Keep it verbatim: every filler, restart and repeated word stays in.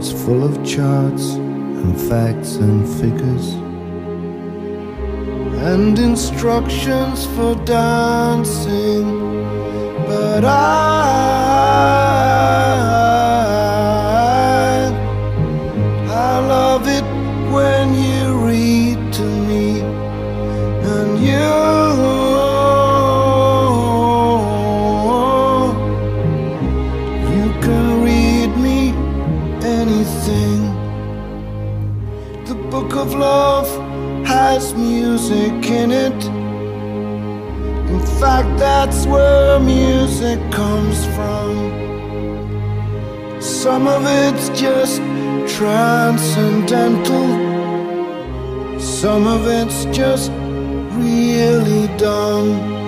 It's full of charts and facts and figures and instructions for dancing. But I, I love it when you read to me, and you, you can read me anything. The book of love has music in it. In fact, that's where music comes from. Some of it's just transcendental, some of it's just really dumb.